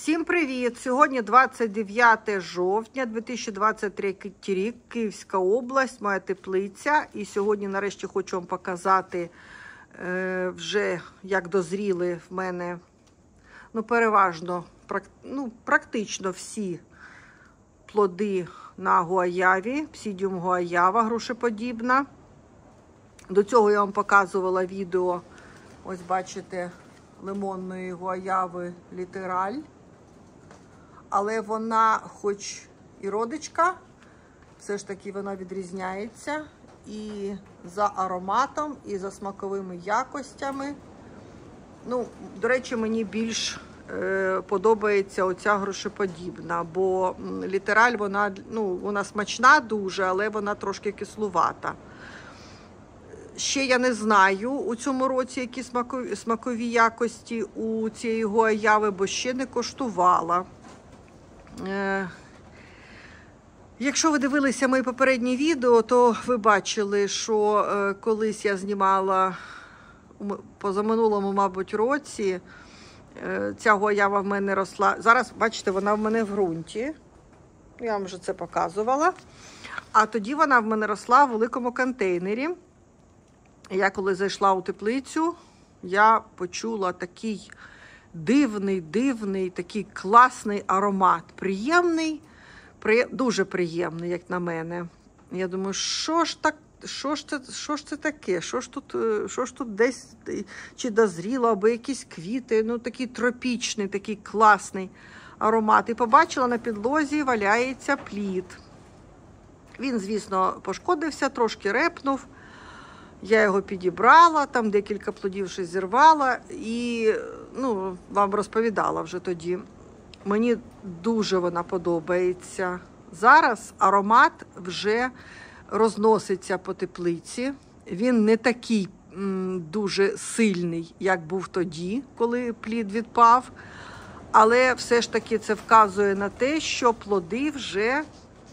Всім привіт! Сьогодні 29 жовтня 2023 рік, Київська область, моя теплиця. І сьогодні нарешті хочу вам показати вже як дозріли в мене, переважно, практично всі плоди на гуаяві, псідіум гуаява, грушеподібна. До цього я вам показувала відео, ось бачите, лимонної гуаяви літераль. Але вона, хоч і родичка, все ж таки вона відрізняється і за ароматом, і за смаковими якостями. До речі, мені більш подобається оця грушеподібна, бо літераль, вона смачна дуже, але вона трошки кислувата. Ще я не знаю у цьому році, які смакові якості у цієї гуаяви, бо ще не коштувала. Якщо ви дивилися мої попередні відео, то ви бачили, що колись я знімала позаминулому, мабуть, році, ця гуаява в мене росла. Зараз, бачите, вона в мене в ґрунті. Я вам вже це показувала. А тоді вона в мене росла в великому контейнері. Я коли зайшла у теплицю, я почула такий дивний, такий класний аромат. Приємний, дуже приємний, як на мене. Я думаю, що ж це таке? Що ж тут десь чи дозріло, або якісь квіти, такий тропічний, такий класний аромат. І побачила, на підлозі валяється плід. Він, звісно, пошкодився, трошки репнув. Я його підібрала, там декілька плодів ще зірвала і, вам розповідала вже тоді. Мені дуже вона подобається. Зараз аромат вже розноситься по теплиці. Він не такий дуже сильний, як був тоді, коли плід відпав. Але все ж таки це вказує на те, що плоди вже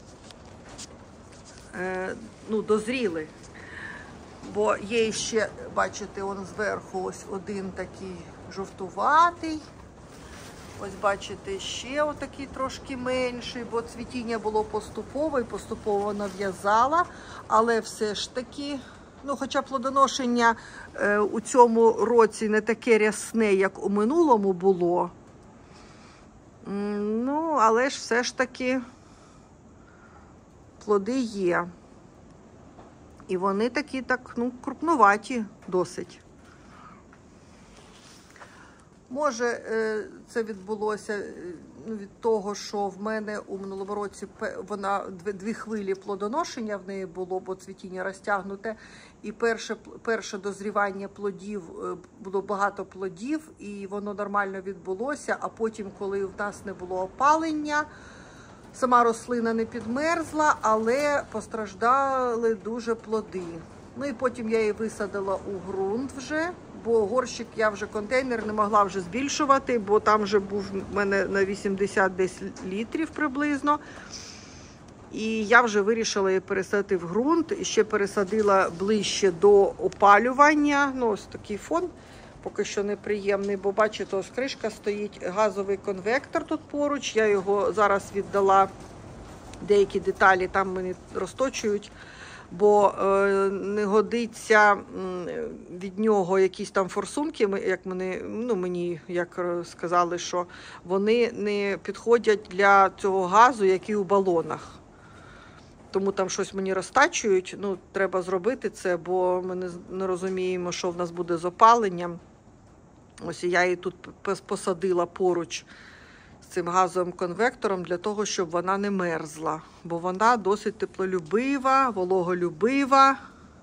дозріли. Бо є ще, бачите, он зверху ось один такий жовтуватий. Ось бачите, ще отакий трошки менший, бо цвітіння було поступово і поступово нав'язала. Але все ж таки, хоча плодоношення у цьому році не таке рясне, як у минулому було. Але ж все ж таки плоди є. І вони такі, крупнуваті досить. Може, це відбулося від того, що в мене у минулому році дві хвилі плодоношення в неї було, бо цвітіння розтягнуте. І перше дозрівання плодів, було багато плодів, і воно нормально відбулося. А потім, коли в нас не було опалення, сама рослина не підмерзла, але постраждали дуже плоди. І потім я її висадила у ґрунт вже, бо горщик я вже контейнер не могла вже збільшувати, бо там вже був в мене на 80 десь літрів приблизно. І я вже вирішила її пересадити в ґрунт, і ще пересадила ближче до опалювання. Ось такий фон. Поки що неприємний, бо бачите, ось кришка стоїть, газовий конвектор тут поруч. Я його зараз віддала, деякі деталі там мені розточують, бо не годиться від нього якісь там форсунки, як мені сказали, що вони не підходять для цього газу, який у балонах. Тому там щось мені розтачують, треба зробити це, бо ми не розуміємо, що в нас буде з опаленням. Ось я її тут посадила поруч з цим газовим конвектором для того, щоб вона не мерзла. Бо вона досить теплолюбива, вологолюбива.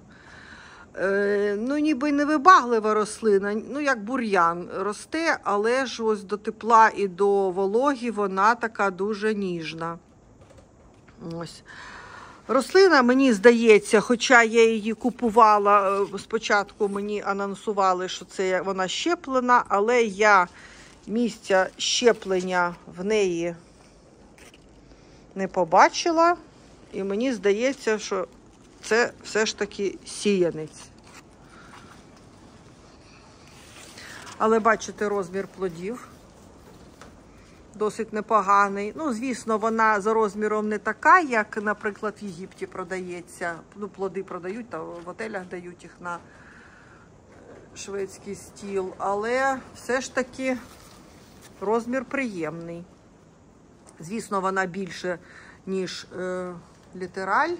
Ніби й невибаглива рослина, як бур'ян росте, але ж ось до тепла і до вологі вона така дуже ніжна. Ось. Рослина, мені здається, хоча я її купувала, спочатку мені анонсували, що це вона щеплена, але я місця щеплення в неї не побачила. І мені здається, що це все ж таки сіянець. Але бачите розмір плодів. досить непоганий. Ну, звісно, вона за розміром не така, як, наприклад, в Єгипті продається. Ну, плоди продають, та в готелях дають їх на шведський стіл. Але все ж таки розмір приємний. Звісно, вона більше, ніж літераль.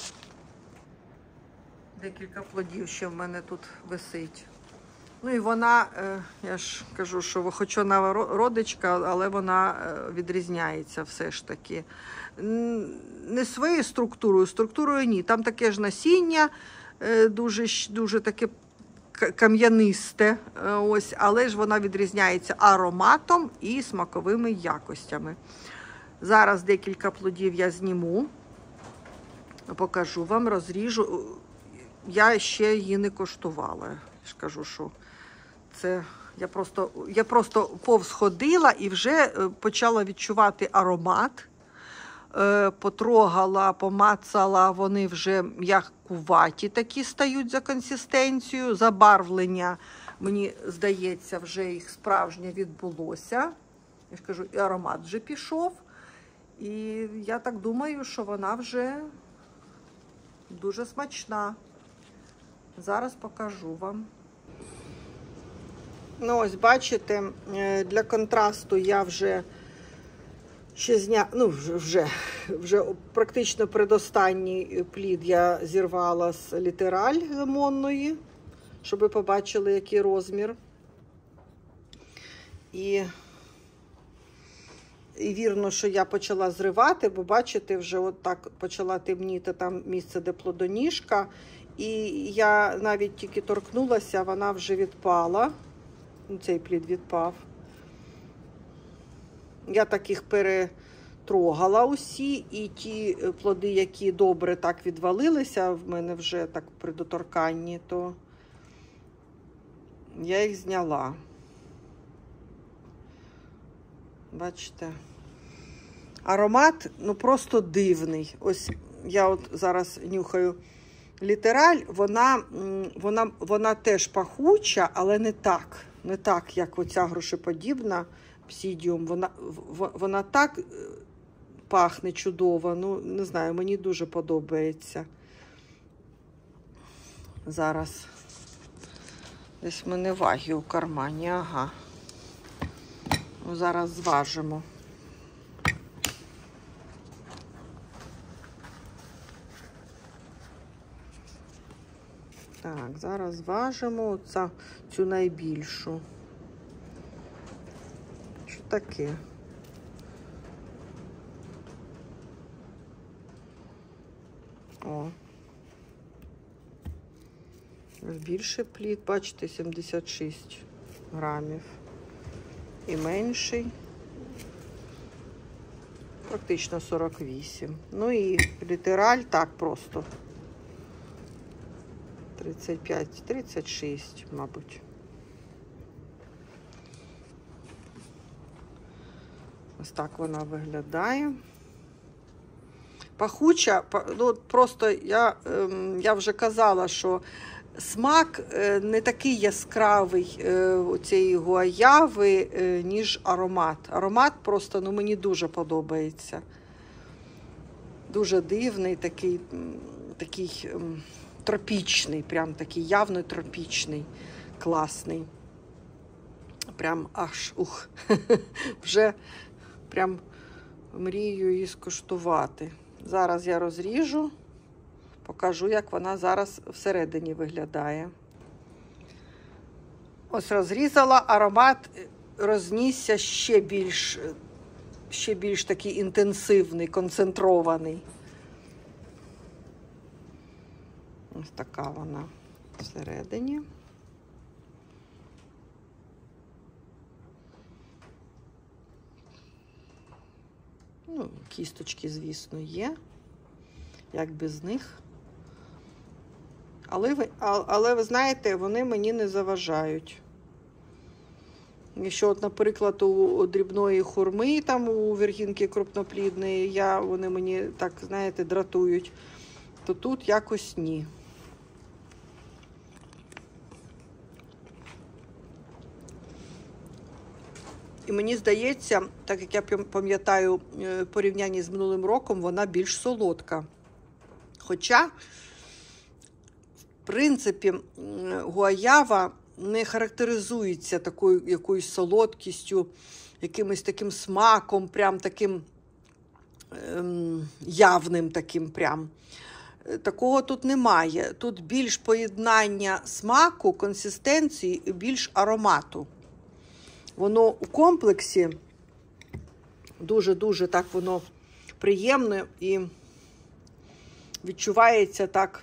Декілька плодів ще в мене тут висить. Ну і вона, я ж кажу, що хоч вона родичка, але вона відрізняється все ж таки. Не своєю структурою ні. Там таке ж насіння, дуже таке кам'янисте, ось, але ж вона відрізняється ароматом і смаковими якостями. Зараз декілька плодів я зніму, покажу вам, розріжу. Я ще її не коштувала. Я ж кажу, що це я просто повз ходила і вже почала відчувати аромат. Потрогала, помацала, вони вже м'якуваті такі стають за консистенцією. Забарвлення, мені здається, вже їх справжнє відбулося. Я ж кажу, і аромат вже пішов. І я так думаю, що вона вже дуже смачна. Зараз покажу вам. Ну ось, бачите, для контрасту я вже вже практично передостанній плід я зірвала з літераль лимонної, щоб ви побачили, який розмір. І вірно, що я почала зривати, бо бачите, вже от так почала темніти там місце, де плодоніжка. І я навіть тільки торкнулася, вона вже відпала. Цей плід відпав. Я таких перетрогала усі, і ті плоди, які добре так відвалилися, в мене вже так при доторканні, то я їх зняла. Бачите? Аромат, ну, просто дивний. Ось я от зараз нюхаю літераль, вона теж пахуча, але не так, як оця грушеподібна Псідіум. Вона так пахне чудово, ну, не знаю, мені дуже подобається. Зараз десь в мене ваги у кармані, ага. Ну, зараз зважимо. Так, зараз важимо цю найбільшу. Що таке? О. Більший плід, бачите, 76 грамів. І менший. Практично 48. Ну і літераль так просто. 35-36, мабуть. Ось так вона виглядає. Пахуча, ну просто я вже казала, що смак не такий яскравий у цієї гуаяви, ніж аромат. Аромат просто, ну, мені дуже подобається. Дуже дивний, такий тропічний, прям такий явно тропічний, класний. Прям аж, вже прям мрію її скуштувати. Зараз я розріжу, покажу, як вона зараз всередині виглядає. Ось розрізала, аромат рознісся ще більш такий інтенсивний, концентрований. Ось така вона всередині. Ну, кісточки, звісно, є. Як без них. Але ви знаєте, вони мені не заважають. Якщо, от, наприклад, у дрібної хурми, там у віргінки крупноплідної, вони мені, так, знаєте, дратують, то тут якось ні. І мені здається, так як я пам'ятаю в порівнянні з минулим роком, вона більш солодка. Хоча, в принципі, гуаява не характеризується такою якоюсь солодкістю, якимось таким смаком, прям таким явним таким прям. Такого тут немає. Тут більш поєднання смаку, консистенції і більш аромату. Воно у комплексі дуже-дуже так воно приємне і відчувається так,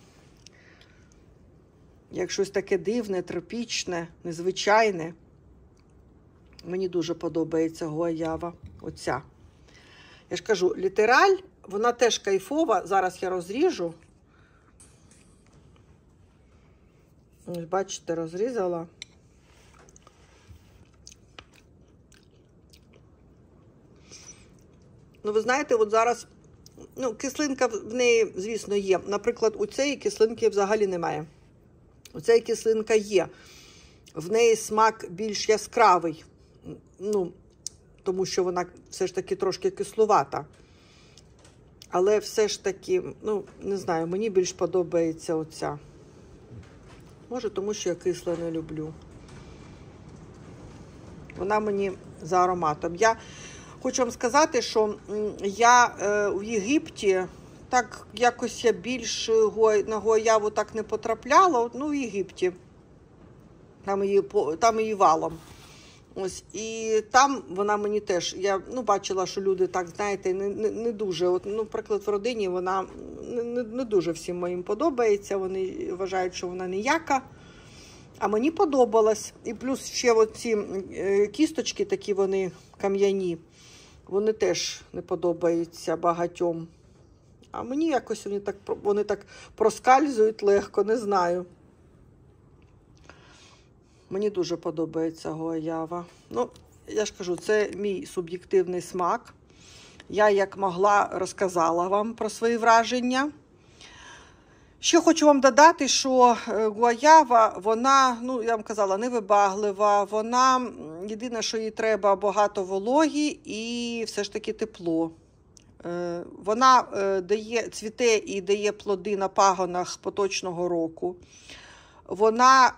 як щось таке дивне, тропічне, незвичайне. Мені дуже подобається гуаява, оця. Я ж кажу, літераль, вона теж кайфова. Зараз я розріжу. Ось, бачите, розрізала. Ну, ви знаєте, от зараз, ну, кислинка в неї, звісно, є. Наприклад, у цієї кислинки взагалі немає. У цієї кислинка є. В неї смак більш яскравий. Ну, тому що вона все ж таки трошки кислувата. Але все ж таки, ну, не знаю, мені більш подобається оця. Може, тому що я кисле не люблю. На мені за ароматом. Я хочу вам сказати, що я в Єгипті, так якось я більш на гуаяву так не потрапляла, ну в Єгипті, там її валом. Ось, і там вона мені теж, я бачила, що люди так, знаєте, не дуже, от, наприклад, в родині вона не дуже всім моїм подобається, вони вважають, що вона ніяка, а мені подобалась. І плюс ще оці кісточки такі, вони кам'яні, вони теж не подобаються багатьом. А мені якось вони так проскальзують легко, не знаю. Мені дуже подобається гуаява. Ну, я ж кажу, це мій суб'єктивний смак. Я, як могла, розказала вам про свої враження. Ще хочу вам додати, що гуаява, вона, ну, я вам казала, невибаглива. Вона, єдине, що їй треба, багато вологі і все ж таки тепло. Вона цвіте і дає плоди на пагонах поточного року. Вона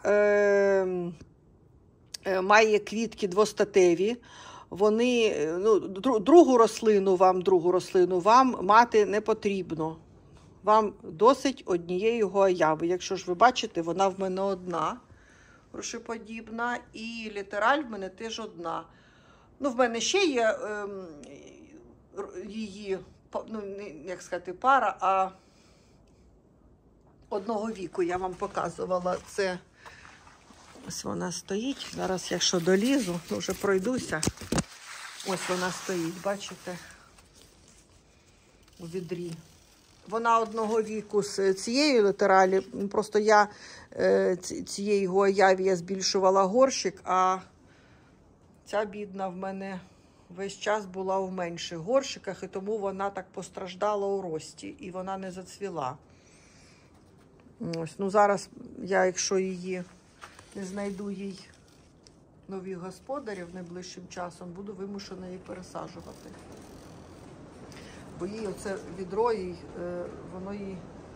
має квітки двостатеві. Вони, ну, другу рослину вам мати не потрібно. Вам досить однієї гуаяви. Якщо ж ви бачите, вона в мене одна, грушеподібна, і літераль в мене теж одна. Ну, в мене ще є її, ну, як сказати, пара, а одного віку я вам показувала. Це ось вона стоїть. Зараз, якщо долізу, то вже пройдуся. Ось вона стоїть, бачите, у відрі. Вона одного віку з цією літералі. Просто я цієї гуаяві я збільшувала горщик, а ця бідна в мене весь час була в менших горщиках, і тому вона так постраждала у рості, і вона не зацвіла. Ось, ну зараз я, якщо її не знайду їй нових господарів найближчим часом, буду вимушена її пересаджувати. Бо їй оце відро, воно їй,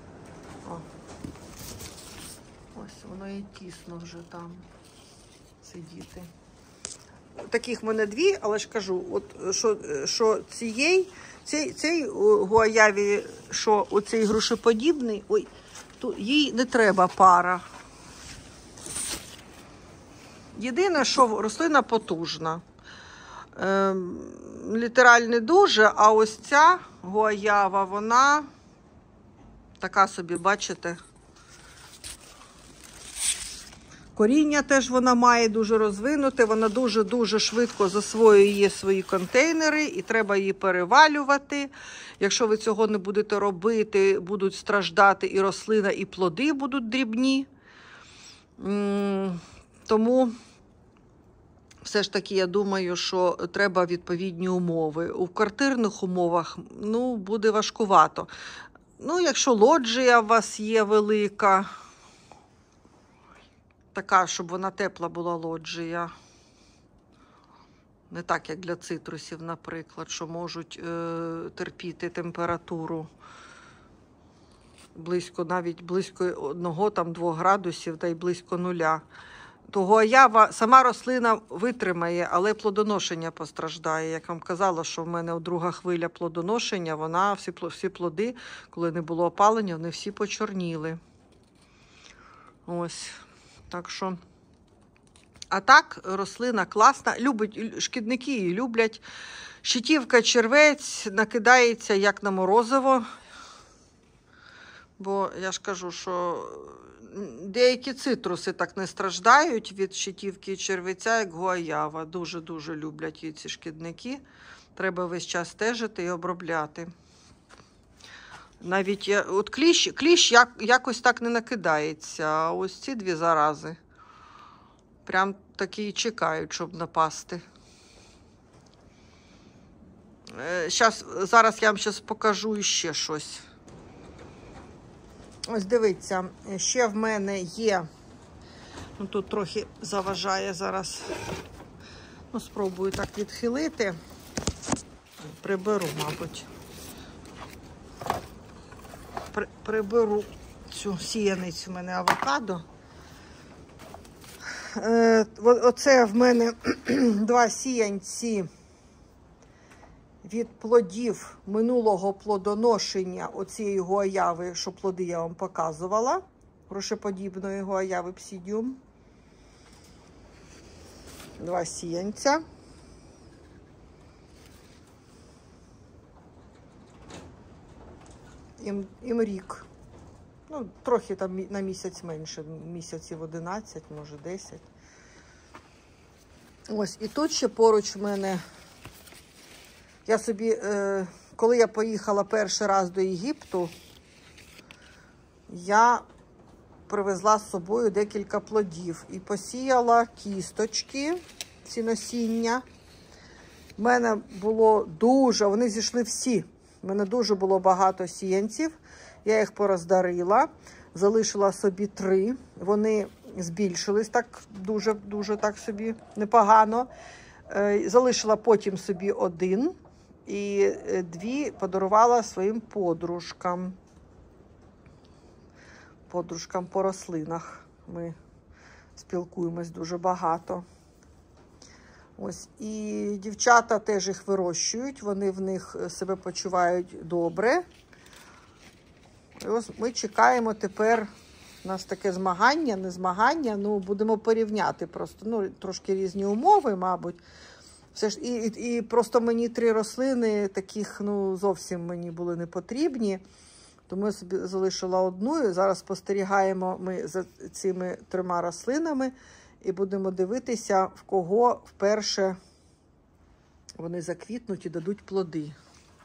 ось, воно їй тісно вже там сидіти. Таких в мене дві, але ж кажу, от, що цій гуаяві, що оцей грушеподібний, ой, то їй не треба пара. Єдине, що рослина потужна. Літераль не дуже, а ось ця гуаява, вона така собі, бачите. Коріння теж вона має дуже розвинуте, вона дуже-дуже швидко засвоює свої контейнери і треба її перевалювати. Якщо ви цього не будете робити, будуть страждати і рослина, і плоди будуть дрібні. Тому все ж таки я думаю, що треба відповідні умови. У квартирних умовах, ну, буде важкувато. Ну, якщо лоджія у вас є велика, така, щоб вона тепла була лоджія. Не так, як для цитрусів, наприклад, що можуть терпіти температуру навіть близько 1-2 градусів, та й близько 0. То гуаява, сама рослина витримає, але плодоношення постраждає. Як вам казала, що в мене друга хвиля плодоношення, всі плоди, коли не було опалення, вони всі почорніли. Ось. Так що... А так, рослина класна. Шкідники її люблять. Щитівка, червець накидається як на морозиво. Бо я ж кажу, що деякі цитруси так не страждають від щитівки і червеця, як гуаява. Дуже-дуже люблять її ці шкідники. Треба весь час стежити і обробляти. Навіть от кліщ якось так не накидається, а ось ці 2 зарази. Прям такі чекають, щоб напасти. Зараз я вам покажу ще щось. Ось дивіться, ще в мене є, ну тут трохи заважає зараз, ну спробую так відхилити, приберу, мабуть. Приберу цю сіяницю в мене авокадо. Оце в мене 2 сіянці від плодів минулого плодоношення оцієї гуаяви, що плоди я вам показувала, грушеподібної гуаяви Psidium. 2 сіянця. Їм рік. Ну, трохи там на місяць менше, місяців 11, може 10. Ось, і тут ще поруч в мене, я собі, коли я поїхала перший раз до Єгипту, я привезла з собою декілька плодів і посіяла кісточки, ці насіння. В мене було вони зійшли всі. В мене дуже було багато сіянців. Я їх пороздарила, залишила собі 3. Вони збільшились так дуже так собі непогано. Залишила потім собі 1 і 2 подарувала своїм подружкам. Подружкам по рослинах. Ми спілкуємось дуже багато. Ось, і дівчата теж їх вирощують, вони в них себе почувають добре. І ось ми чекаємо тепер, у нас таке змагання, не змагання, ну будемо порівняти просто, ну трошки різні умови, мабуть. Все ж, і просто мені 3 рослини таких, ну зовсім мені були не потрібні. Тому я собі залишила 1, і зараз спостерігаємо ми за цими 3 рослинами і будемо дивитися, в кого вперше вони заквітнуть і дадуть плоди.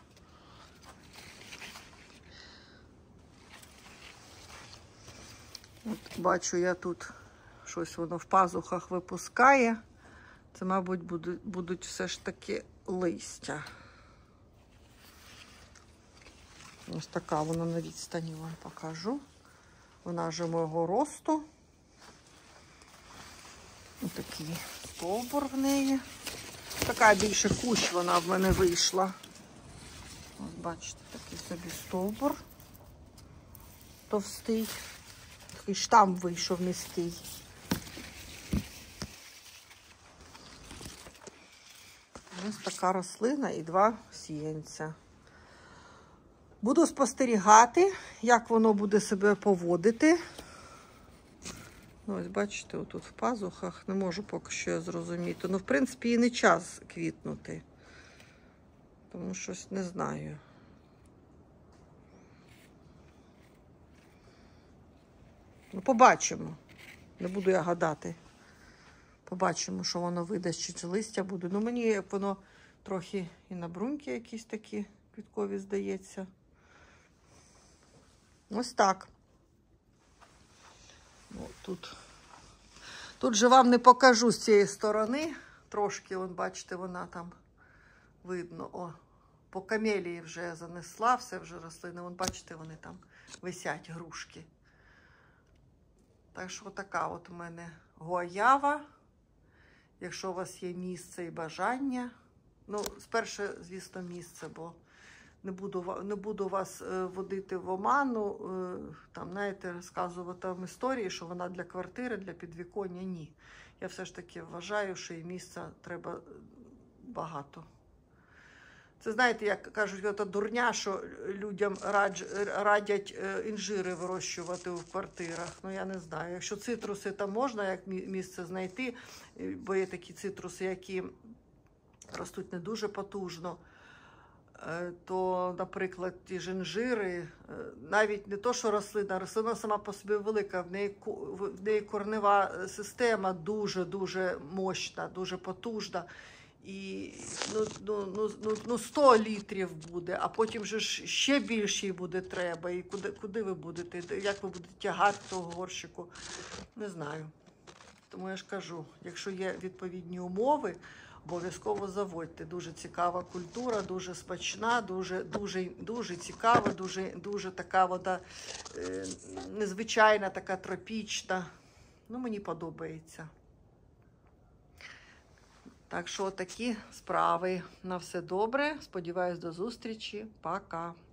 От бачу я тут щось воно в пазухах випускає. Це, мабуть, будуть все ж таки листя. Ось така вона на відстані, вам покажу. Вона вже мого росту. Ось такий стовбур в неї. Така більше кущ вона в мене вийшла. Ось бачите, такий собі стовбур товстий. Такий штамм вийшов міський. Ось така рослина і 2 сіянця. Буду спостерігати, як воно буде себе поводити. Ось, бачите, отут в пазухах, не можу поки що я зрозуміти. Ну, в принципі, і не час квітнути. Тому щось не знаю. Ну, побачимо. Не буду я гадати. Побачимо, що воно видасть, чи листя буде. Ну, мені як воно трохи і на бруньки якісь такі квіткові, здається. Ось так. О, тут же вам не покажу з цієї сторони. Трошки, вон, бачите, вона там видно. О, по камелії вже занесла, все вже рослини. Вон, бачите, вони там висять, грушки. Так що така от у мене гуаява. якщо у вас є місце і бажання. Ну, спершу, звісно, місце, бо не буду вас водити в оману, там, знаєте, розказувати вам історії, що вона для квартири, для підвіконня. Ні. Я все ж таки вважаю, що і місця треба багато. Це, знаєте, як кажуть, ота дурня, що людям радять інжири вирощувати в квартирах. Ну, я не знаю. Якщо цитруси, там можна як місце знайти, бо є такі цитруси, які ростуть не дуже потужно, то, наприклад, ті ж інжири, навіть не то, що рослина сама по собі велика, в неї корнева система дуже-дуже мощна, дуже потужна. І 100 літрів буде, а потім же ще більше буде треба. І куди ви будете, як ви будете тягати того горщику, не знаю. Тому я ж кажу, якщо є відповідні умови, обов'язково заводьте. Дуже цікава культура, дуже смачна, дуже цікава, дуже така вода незвичайна, така тропічна. Ну, мені подобається. Так що такі справи. На все добре. Сподіваюсь, до зустрічі. Пока.